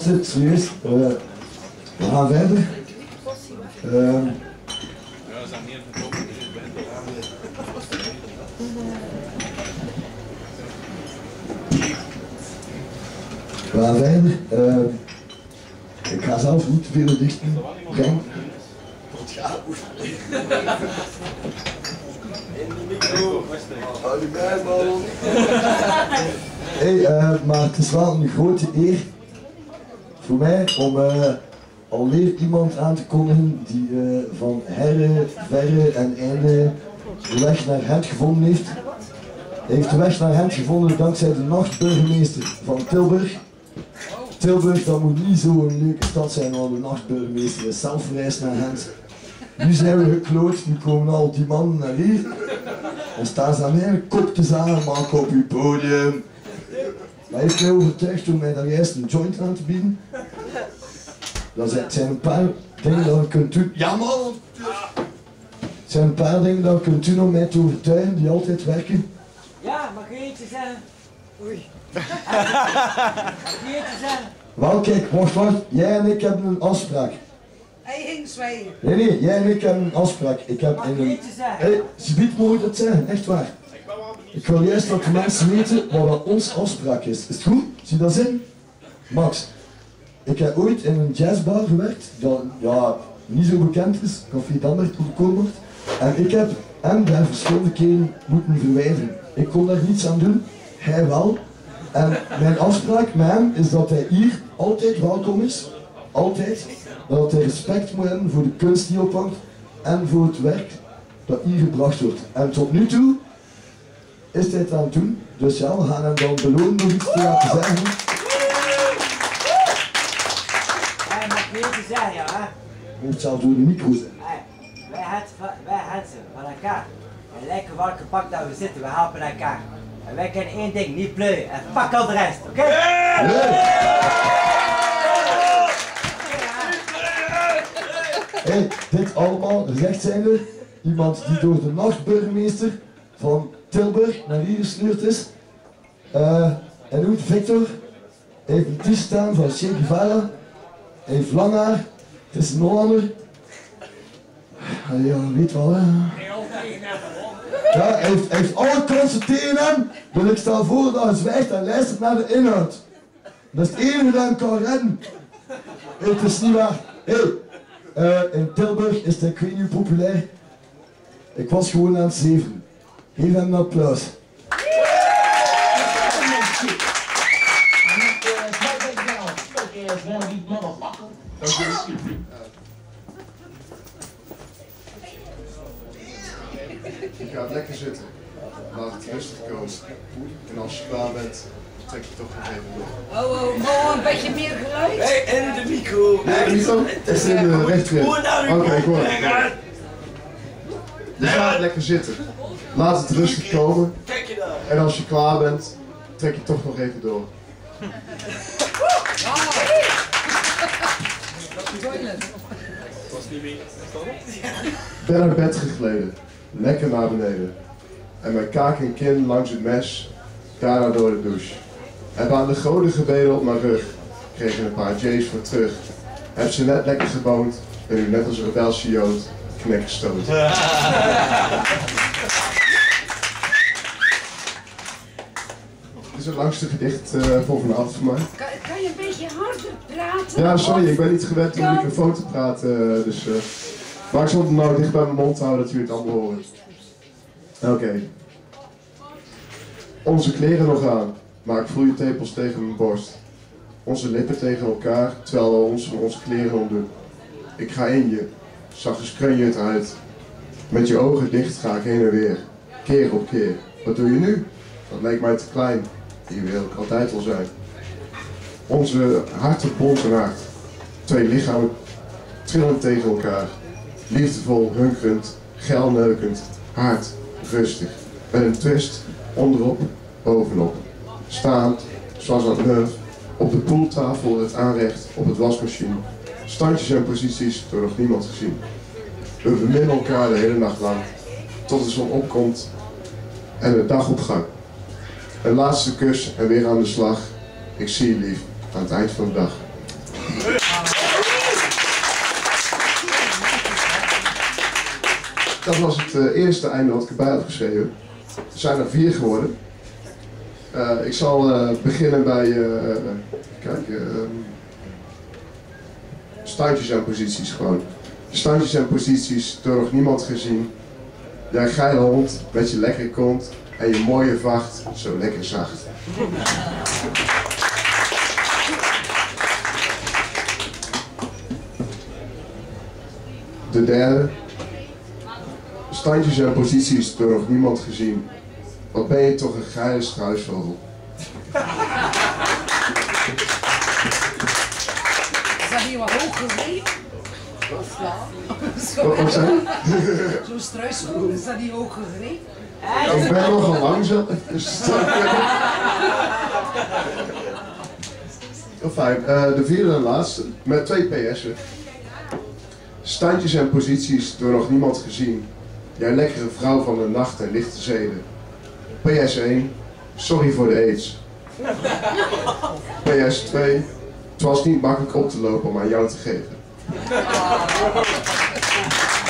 serieus. We gaan verder. We gaan verder. Ik ga zelf niet te veel dichten brengen. Hey, maar het is wel een grote eer voor mij om alweer iemand aan te kondigen die van herre, verre en einde de weg naar Gent gevonden heeft. Hij heeft de weg naar Gent gevonden dankzij de nachtburgemeester van Tilburg. Tilburg, dat moet niet zo'n leuke stad zijn, want de nachtburgemeester is zelf verreisd naar Gent. Nu zijn we gekloot, nu komen al die mannen naar hier. Dan staan ze aan mij een kop te zagen, maak op uw podium. Hij heeft mij overtuigd om mij daar juist een joint aan te bieden. Het zijn een paar dingen dat je kunt doen. Ja man! Het zijn een paar dingen dat je kunt doen om mij te overtuigen, die altijd werken. Ja, mag je eentje zeggen? Oei. Mag je eentje zeggen? Wel kijk, wacht. Jij en ik hebben een afspraak. Hij ging zwijgen. Nee, jij en ik hebben een afspraak. Ik heb Mag in je een... eentje zeggen? Hey, subiet moet ik dat zeggen, echt waar. Ik wil juist dat de mensen weten wat dat ons afspraak is. Is het goed? Zie je dat zin? Max, ik heb ooit in een jazzbar gewerkt, dat ja, niet zo bekend is, Café Dambert op de Koolmarkt. En ik heb hem daar verschillende keren moeten verwijderen. Ik kon daar niets aan doen, hij wel. En mijn afspraak met hem is dat hij hier altijd welkom is. Altijd. Dat hij respect moet hebben voor de kunst die ophangt en voor het werk dat hier gebracht wordt. En tot nu toe is hij het aan het doen. Dus ja, we gaan hem dan belonen door iets te laten zeggen. Hij mag je eentje zeggen, ja hè? Je moet zelf door de micro zijn. Hey, wij mensen van elkaar. En lekker welke pak dat we zitten, we helpen elkaar. En wij kennen één ding, niet pleuren. En fuck al de rest, oké? Hey, dit allemaal gezegd zijnde, iemand die door de nachtburgemeester van Tilburg naar hier gesleurd is. Hij noemt Victor. Hij heeft een t-shirt staan van Che Guevara. Hij heeft lang haar. Het is een Hollander. Ja, weet wel hè. Ja, hij heeft alle kansen tegen hem. Dus ik stel voor dat hij zwijgt en luistert naar de inhoud. Dat is het enige dat hem kan redden. Hey, het is niet waar. Hey, in Tilburg is hij, ik weet niet hoe populair. Ik was gewoon aan het zeven. Geef hem een applaus. Je gaat lekker zitten. Laat het rustig komen. En als je klaar bent, trek je toch nog even door. Oh, een beetje meer geluid. Hey, en de micro. De micro is in de rechterin. Oké, ik hoor. Je gaat lekker zitten. Laat het rustig komen. En als je klaar bent, trek je toch nog even door. Ben uit bed gegleden, lekker naar beneden. En mijn kaak en kin langs het mes, daarna door de douche. Heb aan de goden gebeden op mijn rug, kreeg er een paar J's voor terug. Heb ze net lekker geboond, ben nu net als een rebelse Jood, knek gestoten. Dit is het langste gedicht voor vanavond voor mij. Kan je een beetje harder praten? Ja, sorry, ik ben niet gewend om de microfoon te praten, dus... Maar ik zal het nou dicht bij mijn mond houden dat jullie het allemaal horen. Oké. Onze kleren nog aan, maar ik voel je tepels tegen mijn borst. Onze lippen tegen elkaar, terwijl we ons van onze kleren ontdoen. Ik ga in je, zachtjes kreun je het uit. Met je ogen dicht ga ik heen en weer, keer op keer. Wat doe je nu? Dat lijkt mij te klein, hier wil ik altijd al zijn. Onze harten bonzen hard, twee lichamen trillen tegen elkaar. Liefdevol, hunkerend, geilneukend, hard, rustig. Met een twist, onderop, bovenop. Staand, zoals een neuf, op de poeltafel het aanrecht op het wasmachine. Standjes en posities door nog niemand gezien. We beminnen elkaar de hele nacht lang, tot de zon opkomt en de dag op gang. Een laatste kus en weer aan de slag. Ik zie je lief, aan het eind van de dag. Dat was het eerste einde wat ik erbij had geschreven. Er zijn er 4 geworden. Ik zal beginnen bij standjes en posities gewoon. Standjes en posities door nog niemand gezien. Jij geile hond met je lekkere kont en je mooie vacht zo lekker zacht. De derde. Standjes en posities door nog niemand gezien. Wat ben je toch een geile struisvogel. Is dat niet wat hoog geschreven? Wat zei je? Zo'n struisvogel, is dat niet hoog geschreven? Ik ben nogal langzaam. Fijn, de vierde en laatste, met 2 PS'en. Standjes en posities door nog niemand gezien. Jij lekkere vrouw van de nacht en lichte zeden. PS1, sorry voor de aids. PS2, het was niet makkelijk op te lopen om aan jou te geven.